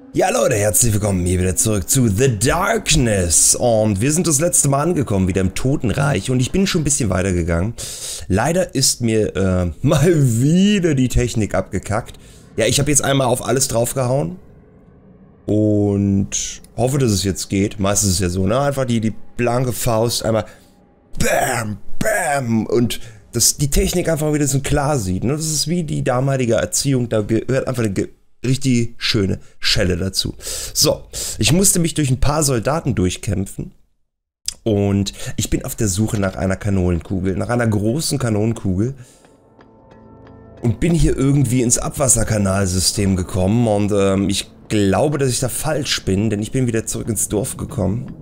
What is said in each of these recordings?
Ja Leute, herzlich willkommen hier wieder zurück zu The Darkness und wir sind das letzte Mal angekommen, wieder im Totenreich und ich bin schon ein bisschen weitergegangen. Leider ist mir mal wieder die Technik abgekackt. Ja, ich habe jetzt einmal auf alles draufgehauen und hoffe, dass es jetzt geht. Meistens ist es ja so, ne? Einfach die blanke Faust, einmal BAM, BAM und dass die Technik einfach wieder so klar sieht. Ne? Das ist wie die damalige Erziehung, da gehört einfach eine richtig schöne Schelle dazu. So, ich musste mich durch ein paar Soldaten durchkämpfen und ich bin auf der Suche nach einer Kanonenkugel, nach einer großen Kanonenkugel und bin hier irgendwie ins Abwasserkanalsystem gekommen und ich glaube, dass ich da falsch bin, denn ich bin wieder zurück ins Dorf gekommen.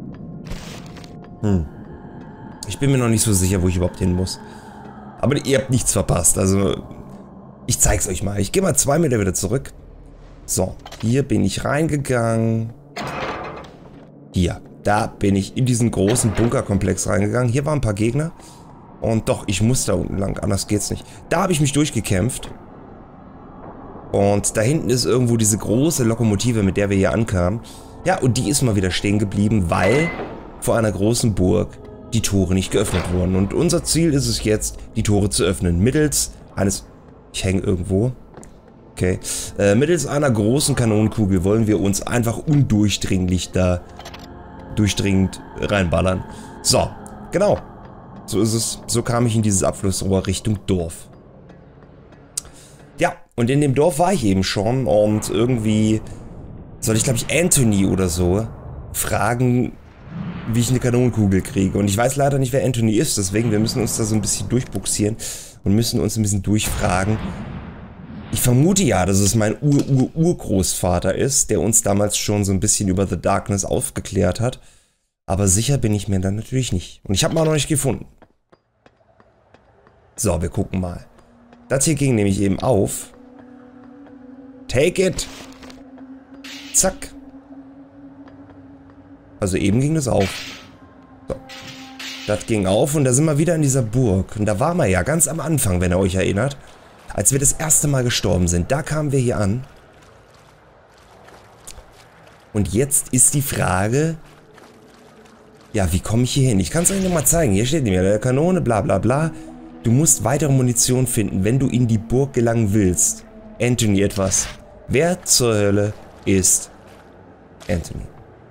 Ich bin mir noch nicht so sicher, wo ich überhaupt hin muss. Aber ihr habt nichts verpasst, also ich zeig's euch mal. Ich gehe mal 2 Meter wieder zurück. So, hier bin ich reingegangen. Hier, da bin ich in diesen großen Bunkerkomplex reingegangen. Hier waren ein paar Gegner. Und doch, ich muss da unten lang, anders geht's nicht. Da habe ich mich durchgekämpft. Und da hinten ist irgendwo diese große Lokomotive, mit der wir hier ankamen. Ja, und die ist mal wieder stehen geblieben, weil vor einer großen Burg die Tore nicht geöffnet wurden. Und unser Ziel ist es jetzt, die Tore zu öffnen. Mittels eines... Ich hänge irgendwo. Okay. Mittels einer großen Kanonenkugel wollen wir uns einfach undurchdringlich da durchdringend reinballern. So, genau. So ist es. So kam ich in dieses Abflussrohr Richtung Dorf. Ja, und in dem Dorf war ich eben schon und irgendwie soll ich, glaube ich, Anthony oder so fragen, wie ich eine Kanonenkugel kriege. Und ich weiß leider nicht, wer Anthony ist, deswegen wir müssen uns da so ein bisschen durchbuxieren und müssen uns ein bisschen durchfragen. Ich vermute ja, dass es mein Urgroßvater ist, der uns damals schon so ein bisschen über The Darkness aufgeklärt hat. Aber sicher bin ich mir dann natürlich nicht. Und ich habe ihn auch noch nicht gefunden. So, wir gucken mal. Das hier ging nämlich eben auf. Take it! Zack. Also eben ging das auf. So. Das ging auf und da sind wir wieder in dieser Burg. Und da waren wir ja ganz am Anfang, wenn ihr euch erinnert. Als wir das erste Mal gestorben sind. Da kamen wir hier an. Und jetzt ist die Frage... Ja, wie komme ich hier hin? Ich kann es euch nochmal zeigen. Hier steht nämlich eine Kanone, bla bla bla. Du musst weitere Munition finden, wenn du in die Burg gelangen willst. Anthony etwas. Wer zur Hölle ist Anthony?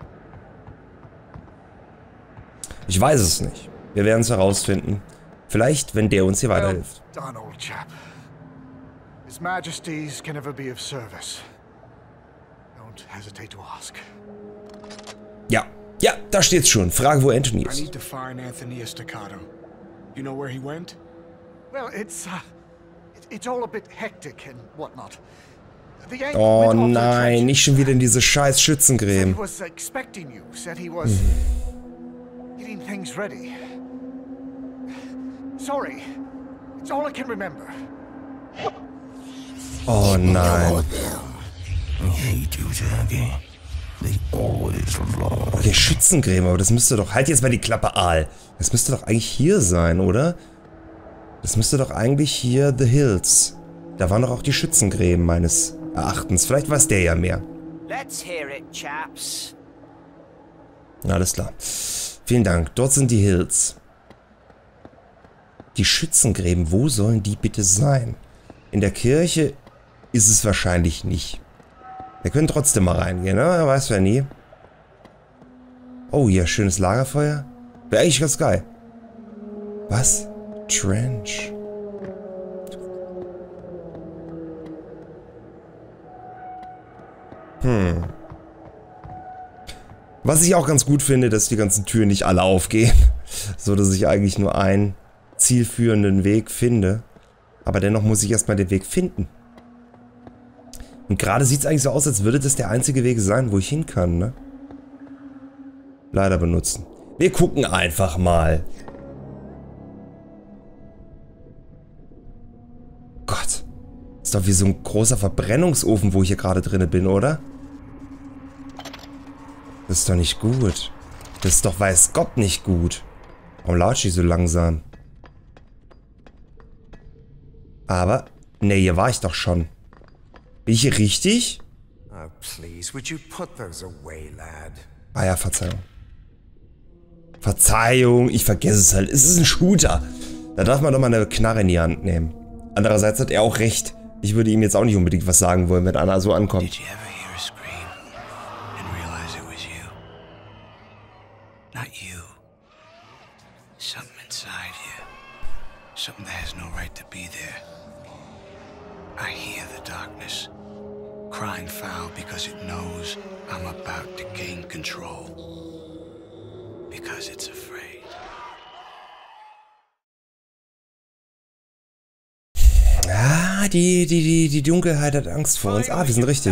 Ich weiß es nicht. Wir werden es herausfinden. Vielleicht, wenn der uns hier weiterhilft. Done, old chap. His Majesties can ever be of service. Don't hesitate to ask. Ja, ja, da steht's schon. Frage, wo Anthony I ist. need to find Anthony Estacado. You know where he went? Well, it's all a bit hectic and whatnot. The Yank Oh went off to the nein, trenches. nicht schon wieder in diese scheiß Said Schützengräben. he was expecting you. Said he was getting things ready. Sorry. It's all I can remember. Oh nein. Okay, Schützengräben, aber das müsste doch... Halt jetzt mal die Klappe, Aal. Das müsste doch eigentlich hier sein, oder? Das müsste doch eigentlich hier The Hills. Da waren doch auch die Schützengräben meines Erachtens. Vielleicht weiß der ja mehr. Let's hear it, chaps. Alles klar. Vielen Dank. Dort sind die Hills. Die Schützengräben, wo sollen die bitte sein? In der Kirche ist es wahrscheinlich nicht. Wir können trotzdem mal reingehen, ne? Weiß wer nie. Oh, hier, schönes Lagerfeuer. Wäre eigentlich ganz geil. Was? Trench. Was ich auch ganz gut finde, dass die ganzen Türen nicht alle aufgehen. So, dass ich eigentlich nur einen zielführenden Weg finde. Aber dennoch muss ich erstmal den Weg finden. Und gerade sieht es eigentlich so aus, als würde das der einzige Weg sein, wo ich hin kann, ne? Leider benutzen. Wir gucken einfach mal. Gott. Ist doch wie so ein großer Verbrennungsofen, wo ich hier gerade drinne bin, oder? Das ist doch nicht gut. Das ist doch weiß Gott nicht gut. Warum latsche ich so langsam? Aber, ne, hier war ich doch schon. Bin ich hier richtig? please, would you put those away, lad? Ah ja, Verzeihung. Verzeihung, ich vergesse es halt. Es ist ein Shooter. Da darf man doch mal eine Knarre in die Hand nehmen. Andererseits hat er auch recht. Ich würde ihm jetzt auch nicht unbedingt was sagen wollen, wenn Anna so ankommt. Did you ever hear a scream and realize it was you? Not you. Something inside you. Something that has no right to be there. I hear the darkness, crying foul because it knows I'm about to gain control. Because it's afraid. Ah, die Dunkelheit hat Angst vor uns. Ah, wir sind richtig.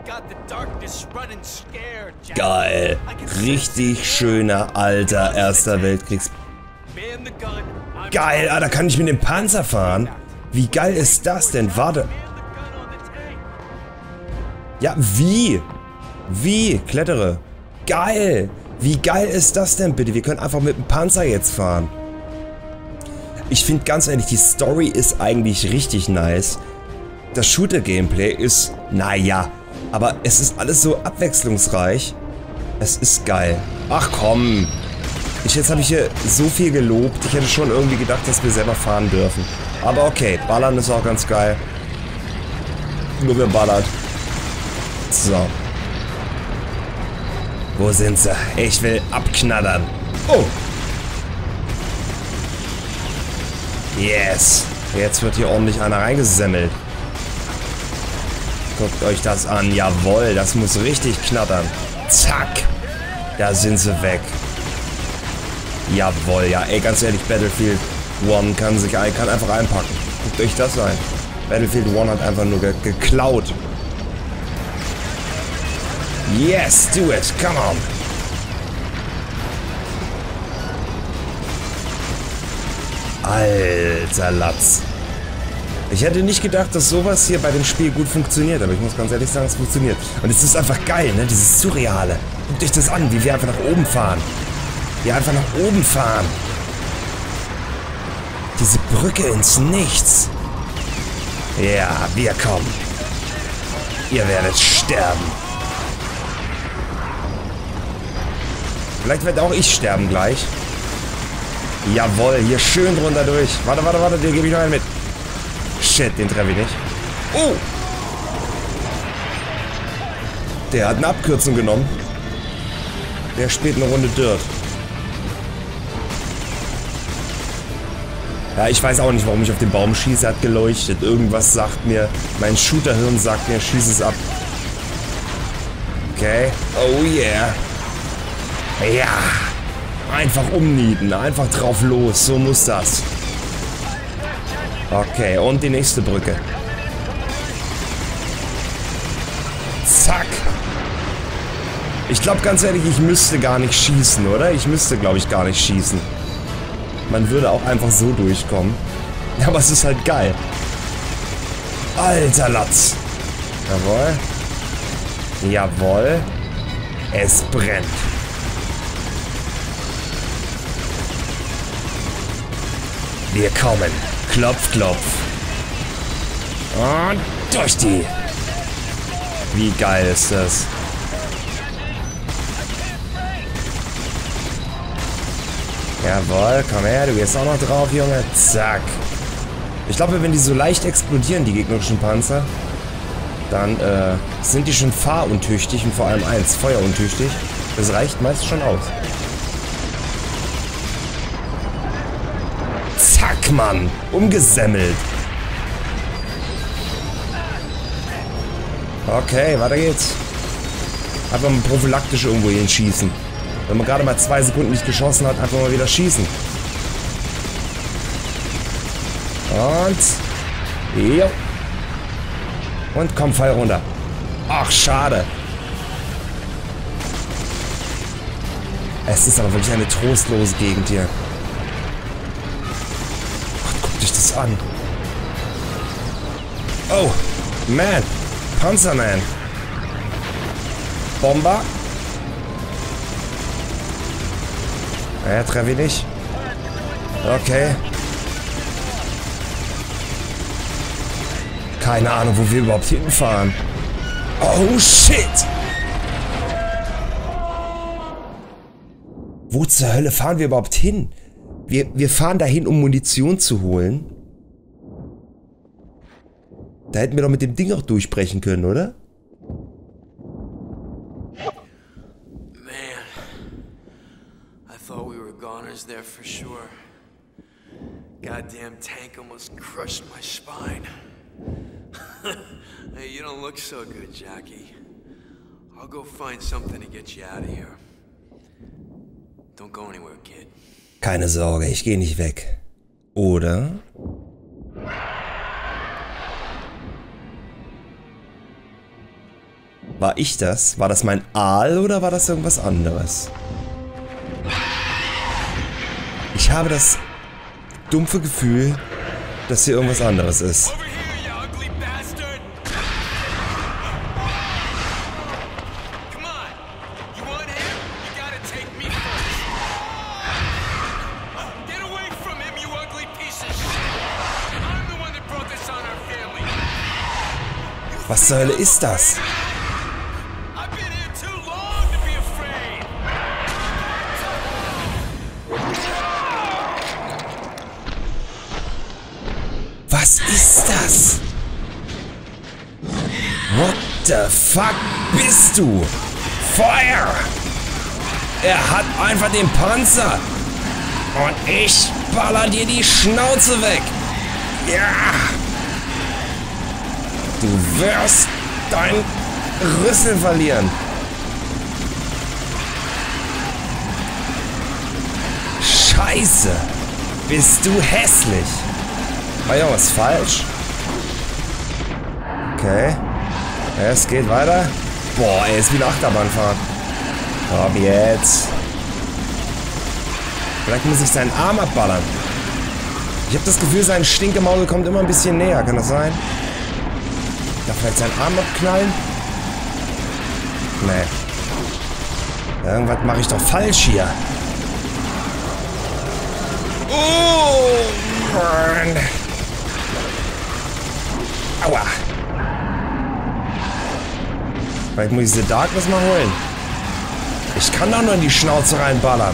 Geil. Richtig schöner, alter Erster Weltkriegs... Geil, ah, da kann ich mit dem Panzer fahren. Wie geil ist das denn? Warte. Ja, wie? Wie? Klettere. Geil. Wie geil ist das denn bitte? Wir können einfach mit dem Panzer jetzt fahren. Ich finde ganz ehrlich, die Story ist eigentlich richtig nice. Das Shooter-Gameplay ist, naja, aber es ist alles so abwechslungsreich. Es ist geil. Ach komm. Jetzt habe ich hier so viel gelobt. Ich hätte schon irgendwie gedacht, dass wir selber fahren dürfen. Aber okay, ballern ist auch ganz geil. Nur wer ballert. So. Wo sind sie? Ich will abknattern. Oh. Yes. Jetzt wird hier ordentlich einer reingesemmelt. Guckt euch das an. Jawohl, das muss richtig knattern. Zack. Da sind sie weg. Jawohl, ja. Ey, ganz ehrlich, Battlefield 1 kann einfach einpacken. Guckt euch das an. Battlefield 1 hat einfach nur geklaut. Yes, do it. Come on. Alter Latz. Ich hätte nicht gedacht, dass sowas hier bei dem Spiel gut funktioniert, aber ich muss ganz ehrlich sagen, es funktioniert. Und es ist einfach geil, ne? Dieses Surreale. Guckt euch das an, wie wir einfach nach oben fahren. Wir einfach nach oben fahren. Diese Brücke ins Nichts. Ja, wir kommen. Ihr werdet sterben. Vielleicht werde auch ich sterben gleich. Jawohl, hier schön drunter durch. Warte, den gebe ich noch einen mit. Shit, den treffe ich nicht. Oh! Der hat eine Abkürzung genommen. Der spielt eine Runde Dirt. Ja, ich weiß auch nicht, warum ich auf den Baum schieße. Er hat geleuchtet. Irgendwas sagt mir, mein Shooterhirn sagt mir, schieß es ab. Okay. Oh yeah. Ja. Einfach umnieten. Einfach drauf los. So muss das. Okay, und die nächste Brücke. Zack. Ich glaube ganz ehrlich, ich müsste gar nicht schießen, oder? Ich müsste, glaube ich, gar nicht schießen. Man würde auch einfach so durchkommen. Aber es ist halt geil. Alter Latz. Jawohl. Jawohl. Es brennt. Wir kommen. Klopf, klopf. Und durch die. Wie geil ist das? Jawohl, komm her, du gehst auch noch drauf, Junge. Zack. Ich glaube, wenn die so leicht explodieren, die gegnerischen Panzer, dann sind die schon fahruntüchtig und vor allem eins, feueruntüchtig. Das reicht meist schon aus. Zack, Mann. Umgesemmelt. Okay, weiter geht's. Einfach mal prophylaktisch irgendwo hinschießen. Wenn man gerade mal 2 Sekunden nicht geschossen hat, einfach mal wieder schießen. Und... Jo. Und komm, Pfeil runter. Ach, schade. Es ist aber wirklich eine trostlose Gegend hier. Gott, guck dich das an. Oh, man. Panzerman. Bomber. Ja, treffe ich nicht. Okay. Keine Ahnung, wo wir überhaupt hinfahren. Oh shit! Wo zur Hölle fahren wir überhaupt hin? Wir fahren dahin, um Munition zu holen. Da hätten wir doch mit dem Ding auch durchbrechen können, oder? Man, I thought we were goners there for sure. Goddamn tank almost crushed my spine. Hey, you don't look so good, Jackie. I'll go find something to get you out of here. Don't go anywhere, kid. Keine Sorge, ich gehe nicht weg. Oder? War ich das? War das mein Aal oder war das irgendwas anderes? Ich habe das dumpfe Gefühl, dass hier irgendwas anderes ist. Was zur Hölle ist das? Was ist das? What the fuck bist du? Feuer! Er hat einfach den Panzer. Und ich baller dir die Schnauze weg. Ja! Du wirst dein Rüssel verlieren. Scheiße. Bist du hässlich. War ja was falsch? Okay. Ja, es geht weiter. Boah, ey, ist wie eine Achterbahnfahrt. Komm jetzt. Vielleicht muss ich seinen Arm abballern. Ich habe das Gefühl, sein Stinkemaul kommt immer ein bisschen näher. Kann das sein? Darf vielleicht seinen Arm abknallen? Nee. Irgendwas mache ich doch falsch hier. Oh, Mann. Aua. Vielleicht muss ich The Darkness mal holen. Ich kann doch nur in die Schnauze reinballern.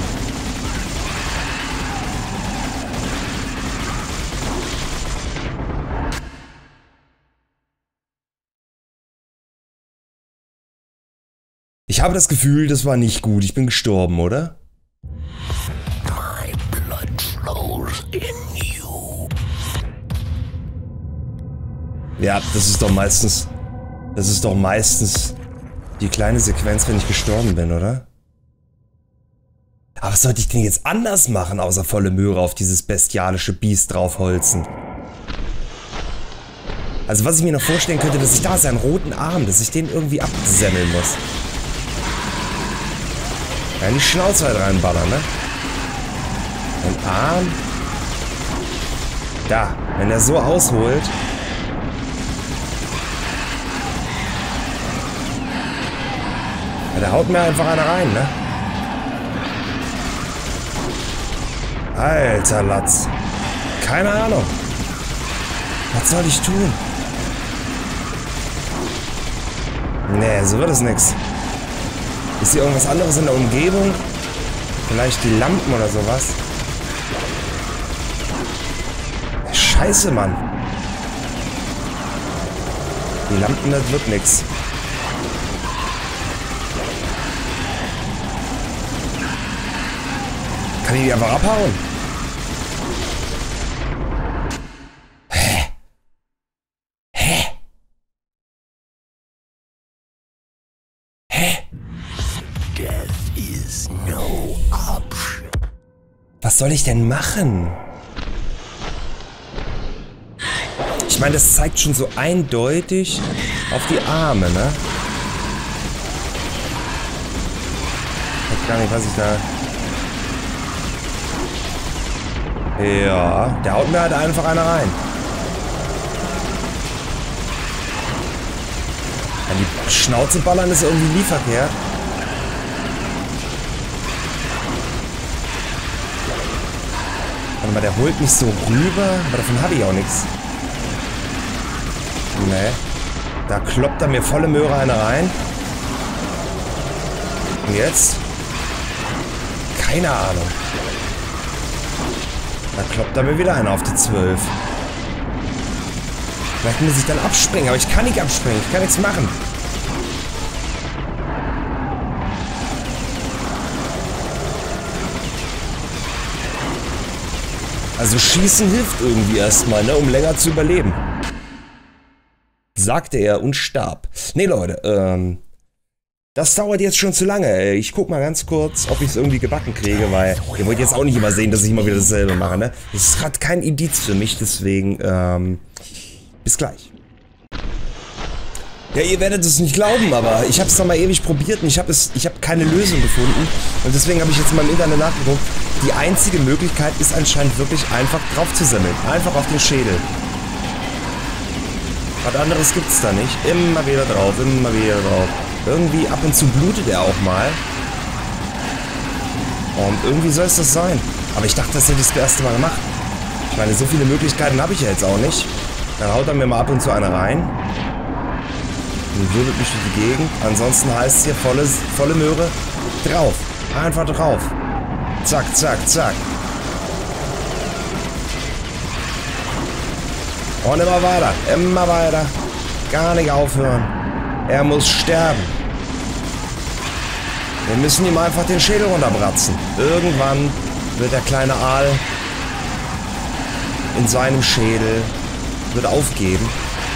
Ich habe das Gefühl, das war nicht gut. Ich bin gestorben, oder? My blood flows in you. Ja, das ist doch meistens die kleine Sequenz, wenn ich gestorben bin, oder? Aber was sollte ich denn jetzt anders machen, außer volle Möhre auf dieses bestialische Biest draufholzen? Also was ich mir noch vorstellen könnte, dass ich da seinen roten Arm, dass ich den irgendwie absemmeln muss. Ja, in die Schnauze halt reinballern, ne? Den Arm. Da, wenn er so ausholt. Ja, der haut mir einfach einer rein, ne? Alter Latz. Keine Ahnung. Was soll ich tun? Nee, so wird es nix. Ist hier irgendwas anderes in der Umgebung? Vielleicht die Lampen oder sowas? Scheiße, Mann. Die Lampen, das wird nix. Kann ich die einfach abhauen? Hä? Hä? Hä? Death is no option. Was soll ich denn machen? Ich meine, das zeigt schon so eindeutig auf die Arme, ne? Ich weiß gar nicht, was ich da... Ja, der haut mir halt einfach einer rein. An die Schnauze ballern ist irgendwie nie verkehrt. Warte mal, der holt mich so rüber, aber davon habe ich auch nichts. Nee. Da kloppt er mir volle Möhre eine rein. Und jetzt? Keine Ahnung. Da kloppt er mir wieder eine auf die 12. Vielleicht muss ich dann abspringen, aber ich kann nicht abspringen. Ich kann nichts machen. Also schießen hilft irgendwie erstmal, ne, um länger zu überleben. Sagte er und starb. Nee, Leute, das dauert jetzt schon zu lange. Ich guck mal ganz kurz, ob ich es irgendwie gebacken kriege, weil ihr wollt jetzt auch nicht immer sehen, dass ich immer wieder dasselbe mache, ne? Das ist gerade kein Indiz für mich, deswegen, bis gleich. Ja, ihr werdet es nicht glauben, aber ich habe es noch mal ewig probiert und ich habe keine Lösung gefunden. Und deswegen habe ich jetzt mal im Internet nachgeguckt. Die einzige Möglichkeit ist anscheinend wirklich einfach drauf zu sammeln. Einfach auf den Schädel. Was anderes gibt's da nicht. Immer wieder drauf, immer wieder drauf. Irgendwie ab und zu blutet er auch mal. Und irgendwie soll es das sein. Aber ich dachte, das hätte ich das erste Mal gemacht. Ich meine, so viele Möglichkeiten habe ich ja jetzt auch nicht. Dann haut er mir mal ab und zu eine rein. Und wirbelt mich durch die Gegend. Ansonsten heißt es hier volle Möhre. Drauf. Einfach drauf. Zack, zack, zack. Und immer weiter. Immer weiter. Gar nicht aufhören. Er muss sterben. Wir müssen ihm einfach den Schädel runterbratzen. Irgendwann wird der kleine Aal in seinem Schädel aufgeben.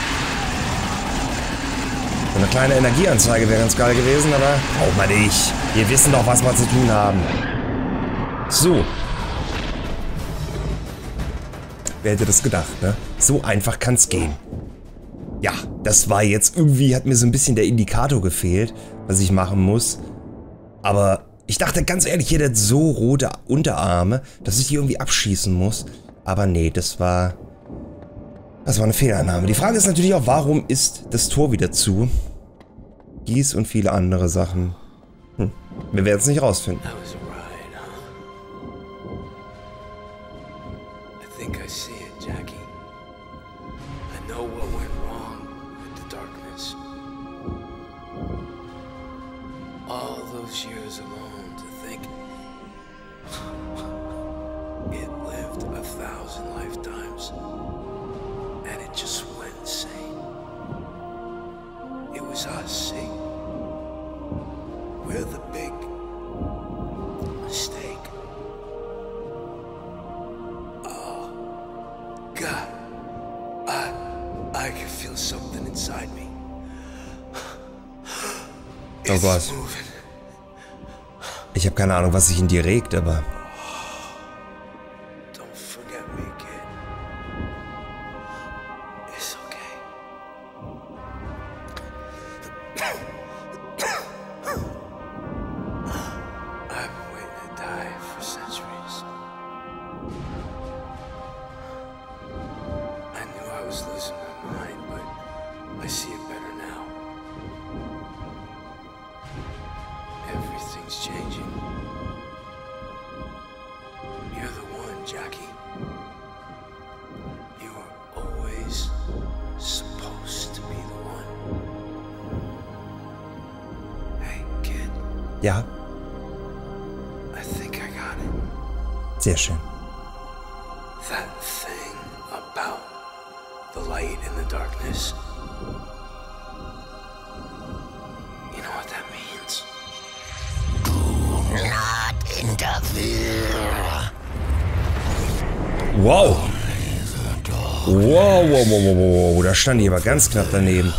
So eine kleine Energieanzeige wäre ganz geil gewesen, aber braucht man nicht. Wir wissen doch, was wir zu tun haben. So. Wer hätte das gedacht, ne? So einfach kann's gehen. Ja, das war jetzt irgendwie, hat mir so ein bisschen der Indikator gefehlt, was ich machen muss. Aber ich dachte ganz ehrlich, hier hat so rote Unterarme, dass ich die irgendwie abschießen muss. Aber nee, das war eine Fehlannahme. Die Frage ist natürlich auch, warum ist das Tor wieder zu? Dies und viele andere Sachen. Wir werden es nicht rausfinden. Years alone to think it lived 1,000 lifetimes and it just went insane. It was us, see? We're the big mistake. Oh God, I can feel something inside me. Oh Gott. Ich habe keine Ahnung, was sich in dir regt, aber... Don't forget me, kid. It's okay. I've been waiting to die for centuries. I knew I was losing my mind, but I see it better now. Everything's changing. You're the one, Jackie. You were always supposed to be the one. Hey, kid. Ja. I think I got it. Sehr schön. That thing about the light in the darkness. You know what that means? Not interfere. Wow. Wow. Da stand ich aber ganz knapp daneben.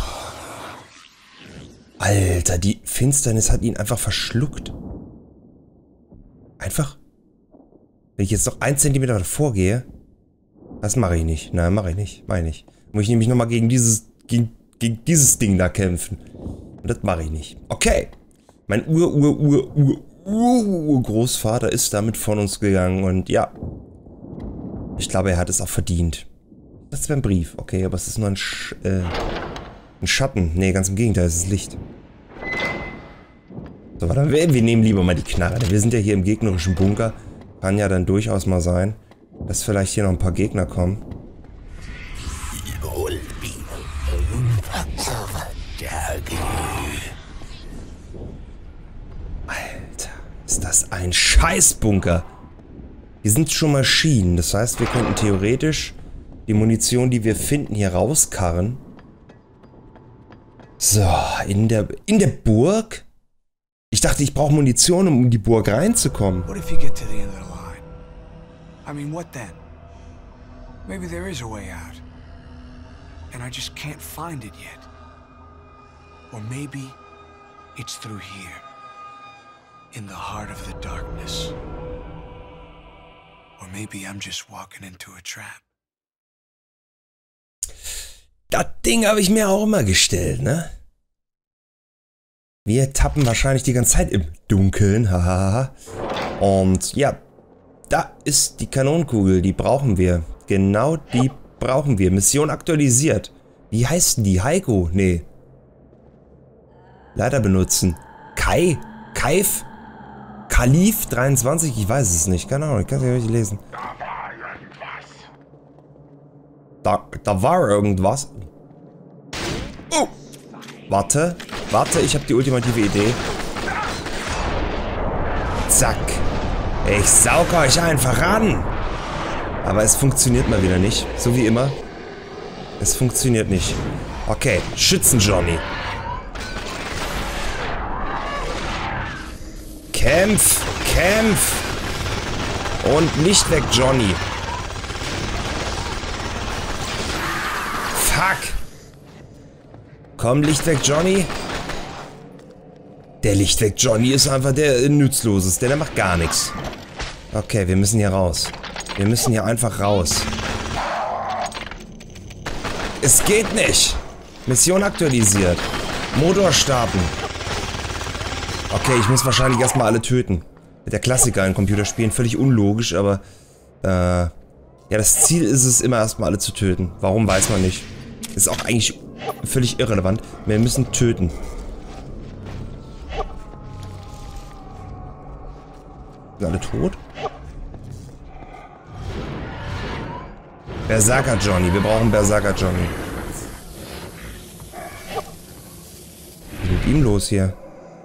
Alter, die Finsternis hat ihn einfach verschluckt. Einfach? Wenn ich jetzt noch 1 Zentimeter davor gehe, das mache ich nicht. Nein, mache ich nicht. Meine ich. Muss ich nämlich nochmal gegen dieses Ding da kämpfen. Und das mache ich nicht. Okay. Mein Urgroßvater ist damit von uns gegangen und ja. Ich glaube, er hat es auch verdient. Das wäre ein Brief. Okay, aber es ist nur ein Schatten. Nee, ganz im Gegenteil, es ist Licht. So, warte, wir nehmen lieber mal die Knarre. Wir sind ja hier im gegnerischen Bunker. Kann ja dann durchaus mal sein, dass vielleicht hier noch ein paar Gegner kommen. Alter, ist das ein Scheißbunker. Hier sind schon Maschinen. Das heißt, wir könnten theoretisch die Munition, die wir finden, hier rauskarren. So, in der Burg? Ich dachte, ich brauche Munition, um in die Burg reinzukommen. What if you get to the end of the line? I mean, what then? Maybe there is a way out. And I just can't find it yet. Or maybe it's through here. In the heart of the darkness. Or maybe I'm just walking into a trap. Das Ding habe ich mir auch immer gestellt, ne? Wir tappen wahrscheinlich die ganze Zeit im Dunkeln, hahaha. Und ja, da ist die Kanonenkugel, die brauchen wir. Genau die brauchen wir. Mission aktualisiert. Wie heißt denn die? Heiko? Nee. Leider benutzen. Kai? Kaif? Kalif 23? Ich weiß es nicht. Keine Ahnung, ich kann es ja nicht lesen. Da war irgendwas. Oh! Warte, ich habe die ultimative Idee. Zack. Ich saug euch einfach ran. Aber es funktioniert mal wieder nicht. So wie immer. Es funktioniert nicht. Okay, schützen Johnny. Kämpf, kämpf. Und nicht weg Johnny. Fuck. Komm, Licht weg Johnny. Der Licht weg Johnny ist einfach der Nützloseste. Der macht gar nichts. Okay, wir müssen hier raus. Wir müssen hier einfach raus. Es geht nicht. Mission aktualisiert. Motor starten. Okay, ich muss wahrscheinlich erstmal alle töten. Der Klassiker in Computerspielen. Völlig unlogisch, aber ja, das Ziel ist es immer erstmal alle zu töten. Warum, weiß man nicht. Ist auch eigentlich völlig irrelevant. Wir müssen töten. Sind alle tot? Berserker Johnny. Wir brauchen Berserker Johnny. Was ist mit ihm los hier?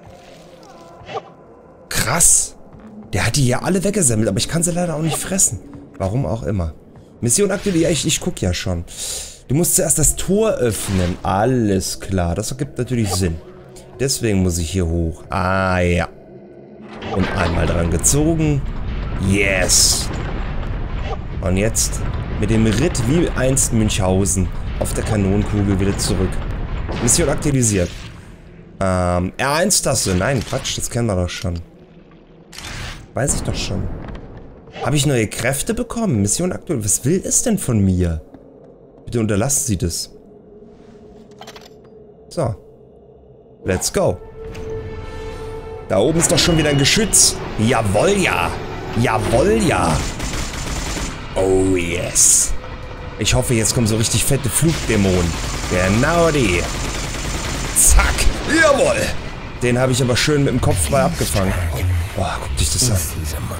Krass. Der hat die hier alle weggesammelt, aber ich kann sie leider auch nicht fressen. Warum auch immer. Mission aktuell, ich guck ja schon. Du musst zuerst das Tor öffnen. Alles klar, das ergibt natürlich Sinn. Deswegen muss ich hier hoch. Ah, ja. Und einmal dran gezogen. Yes. Und jetzt mit dem Ritt wie einst Münchhausen auf der Kanonenkugel wieder zurück. Mission aktualisiert. R1-Taste. Nein, Quatsch, das kennen wir doch schon. Weiß ich doch schon. Habe ich neue Kräfte bekommen? Mission aktuell. Was will es denn von mir? Bitte unterlassen Sie das. So. Let's go. Da oben ist doch schon wieder ein Geschütz. Jawohl, ja. Jawohl, ja. Oh, yes. Ich hoffe, jetzt kommen so richtig fette Flugdämonen. Genau die. Zack. Jawohl. Den habe ich aber schön mit dem Kopfball abgefangen. Boah, guck dich das an.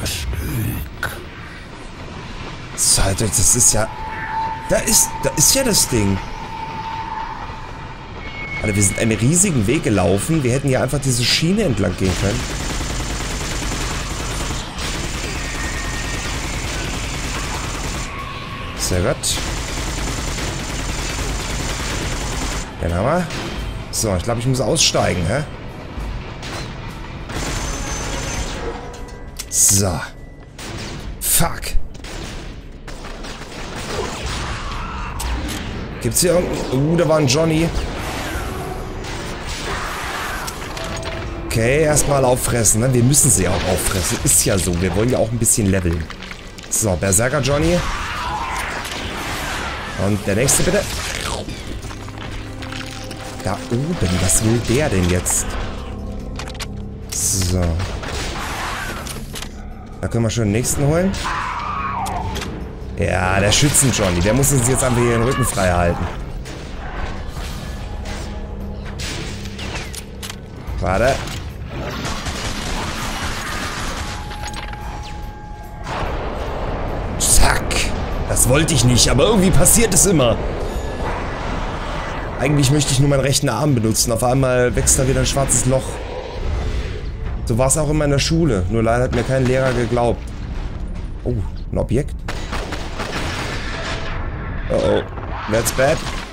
So, Alter, das ist ja... Da ist ja das Ding. Alter, wir sind einen riesigen Weg gelaufen. Wir hätten ja einfach diese Schiene entlang gehen können. Sehr gut. Den haben wir. So, ich glaube, ich muss aussteigen, hä? So. Fuck. Gibt's hier irgendeinen... da war ein Johnny. Okay, erstmal auffressen, ne? Wir müssen sie auch auffressen. Ist ja so. Wir wollen ja auch ein bisschen leveln. So, Berserker Johnny. Und der nächste bitte. Da oben. Was will der denn jetzt? So. Da können wir schon den nächsten holen. Ja, der Schützen-Johnny. Der muss uns jetzt einfach hier den Rücken frei halten. Warte. Zack. Das wollte ich nicht, aber irgendwie passiert es immer. Eigentlich möchte ich nur meinen rechten Arm benutzen. Auf einmal wächst da wieder ein schwarzes Loch. So war es auch in meiner Schule. Nur leider hat mir kein Lehrer geglaubt. Oh, ein Objekt. Oh, that's bad.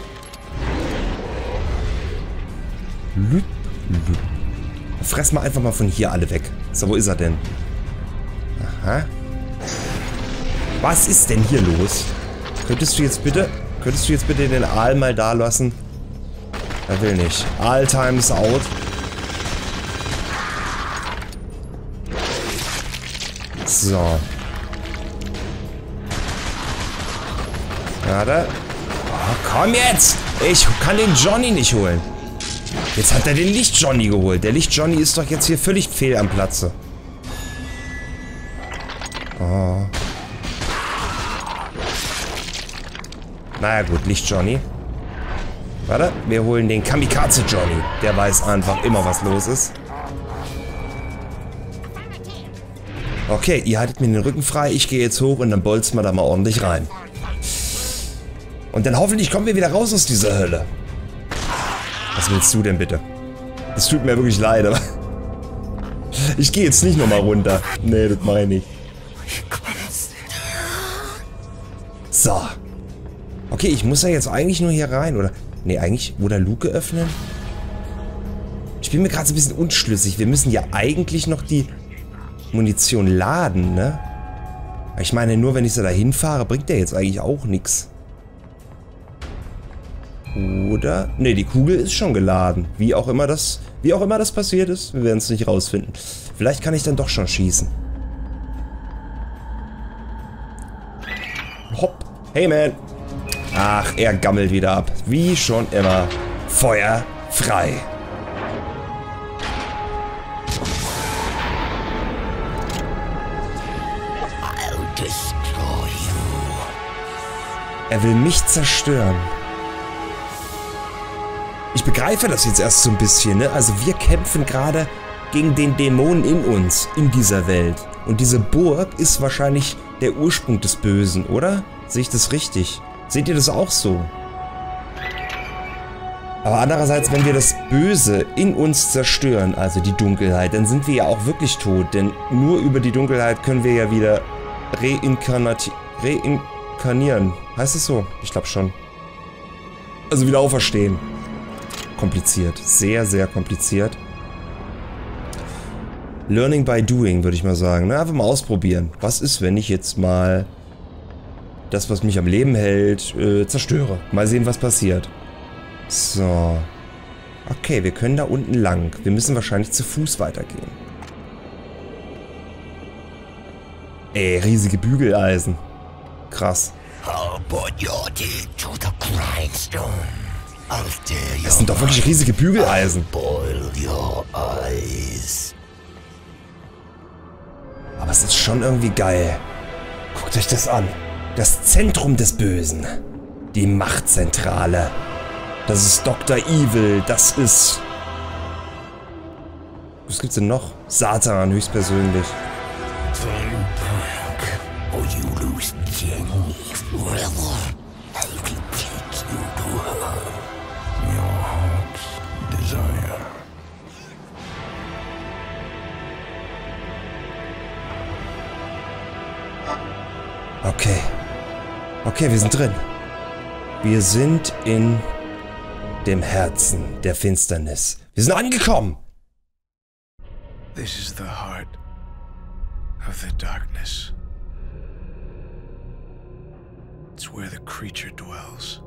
Fress mal einfach mal von hier alle weg. So, wo ist er denn? Aha. Was ist denn hier los? Könntest du jetzt bitte den Aal mal da lassen? Er will nicht. Aal times out. So. Warte. Oh, komm jetzt! Ich kann den Johnny nicht holen. Jetzt hat er den Licht-Johnny geholt. Der Licht-Johnny ist doch jetzt hier völlig fehl am Platze. Oh. Naja gut, Licht-Johnny. Warte, wir holen den Kamikaze-Johnny. Der weiß einfach immer, was los ist. Okay, ihr haltet mir den Rücken frei. Ich gehe jetzt hoch und dann bolzen wir da mal ordentlich rein. Und dann hoffentlich kommen wir wieder raus aus dieser Hölle. Was willst du denn bitte? Es tut mir wirklich leid, aber... Ich gehe jetzt nicht nochmal runter. Nee, das meine ich nicht. So. Okay, ich muss ja jetzt eigentlich nur hier rein, oder? Nee, eigentlich... Oder Luke öffnen? Ich bin mir gerade so ein bisschen unschlüssig. Wir müssen ja eigentlich noch die Munition laden, ne? Ich meine, nur wenn ich so dahin fahre, bringt der jetzt eigentlich auch nichts. Oder? Ne, die Kugel ist schon geladen. Wie auch immer das passiert ist, wir werden es nicht rausfinden. Vielleicht kann ich dann doch schon schießen. Hopp. Hey, man. Ach, er gammelt wieder ab. Wie schon immer. Feuer frei. I'll destroy you. Er will mich zerstören. Ich begreife das jetzt erst so ein bisschen, ne? Also wir kämpfen gerade gegen den Dämonen in uns, in dieser Welt. Und diese Burg ist wahrscheinlich der Ursprung des Bösen, oder? Sehe ich das richtig? Seht ihr das auch so? Aber andererseits, wenn wir das Böse in uns zerstören, also die Dunkelheit, dann sind wir ja auch wirklich tot. Denn nur über die Dunkelheit können wir ja wieder reinkarnieren. Heißt es so? Ich glaube schon. Also wieder auferstehen. Kompliziert. Sehr, sehr kompliziert. Learning by doing, würde ich mal sagen. Na, einfach mal ausprobieren. Was ist, wenn ich jetzt mal das, was mich am Leben hält, zerstöre? Mal sehen, was passiert. So. Okay, wir können da unten lang. Wir müssen wahrscheinlich zu Fuß weitergehen. Ey, riesige Bügeleisen. Krass. I'll put your deed to the grindstone. Das sind doch wirklich riesige Bügeleisen. Boil your eyes. Aber es ist schon irgendwie geil. Guckt euch das an. Das Zentrum des Bösen. Die Machtzentrale. Das ist Dr. Evil. Das ist... Was gibt's denn noch? Satan höchstpersönlich. Okay. Okay, wir sind drin. Wir sind in dem Herzen der Finsternis. Wir sind angekommen. This is the heart of the darkness. It's where the creature dwells.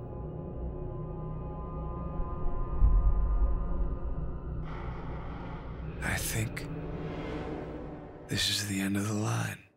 I think this is the end of the line.